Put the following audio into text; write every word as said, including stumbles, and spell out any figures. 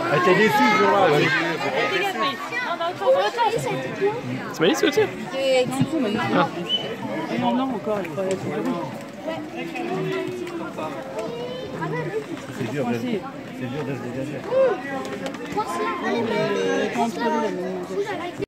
Elle était déçue ce jour-là. C'est Malice aussi? Ah. Non, non, encore. C'est dur de se dégager.